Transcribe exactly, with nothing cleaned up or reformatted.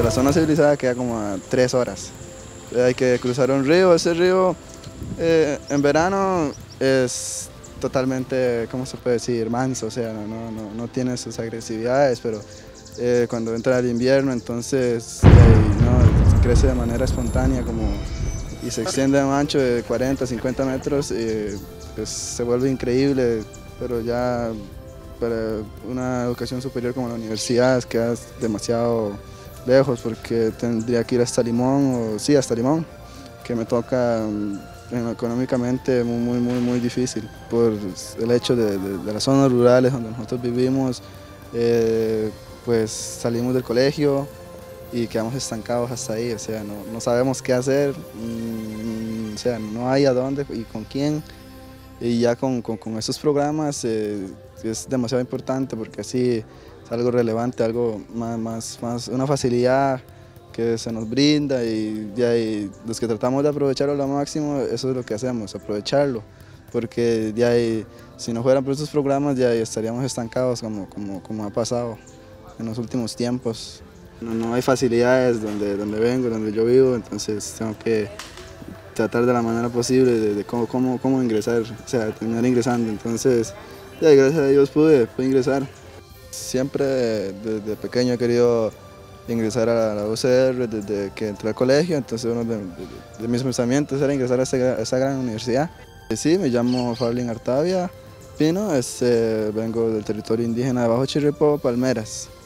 la zona civilizada queda como a tres horas. Hay que cruzar un río, ese río eh, en verano es totalmente, ¿cómo se puede decir?, manso, o sea, no, no, no tiene sus agresividades, pero eh, cuando entra el invierno entonces eh, no, crece de manera espontánea como, y se extiende a un ancho de cuarenta, cincuenta metros, eh, pues se vuelve increíble, pero ya para una educación superior como la universidad queda demasiado lejos porque tendría que ir hasta Limón, o sí, hasta Limón, que me toca um, económicamente muy, muy, muy, muy difícil por el hecho de, de, de las zonas rurales donde nosotros vivimos, eh, pues salimos del colegio y quedamos estancados hasta ahí, o sea, no, no sabemos qué hacer, mmm, o sea, no hay a dónde y con quién, y ya con, con, con estos programas eh, es demasiado importante porque así es algo relevante, algo más, más, más una facilidad que se nos brinda y, ya, y los que tratamos de aprovecharlo lo máximo, eso es lo que hacemos, aprovecharlo, porque ya, y, si no fueran por estos programas ya estaríamos estancados como, como, como ha pasado en los últimos tiempos. No, no hay facilidades donde, donde vengo, donde yo vivo, entonces tengo que tratar de la manera posible de, de cómo, cómo, cómo ingresar, o sea, terminar ingresando, entonces ya, gracias a Dios pude, pude ingresar. Siempre desde pequeño he querido ingresar a la U C R desde que entré al colegio, entonces uno de, de, de mis pensamientos era ingresar a, este, a esta gran universidad. Sí, me llamo Farlin Artavia Pino, este, vengo del territorio indígena de Bajo Chirripó, Palmeras.